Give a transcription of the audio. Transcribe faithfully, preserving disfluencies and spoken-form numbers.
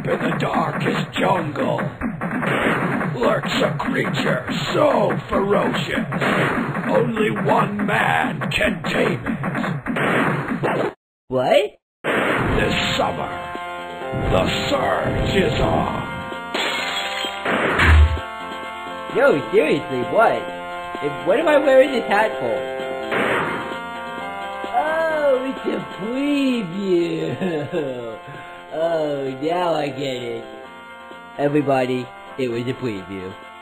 Deep in the darkest jungle lurks a creature so ferocious, only one man can tame it. What? This summer, the surge is on. Yo, seriously, what? If, what am I wearing this hat for? Oh, it's a preview! Oh, now I get it. Everybody, it was a preview.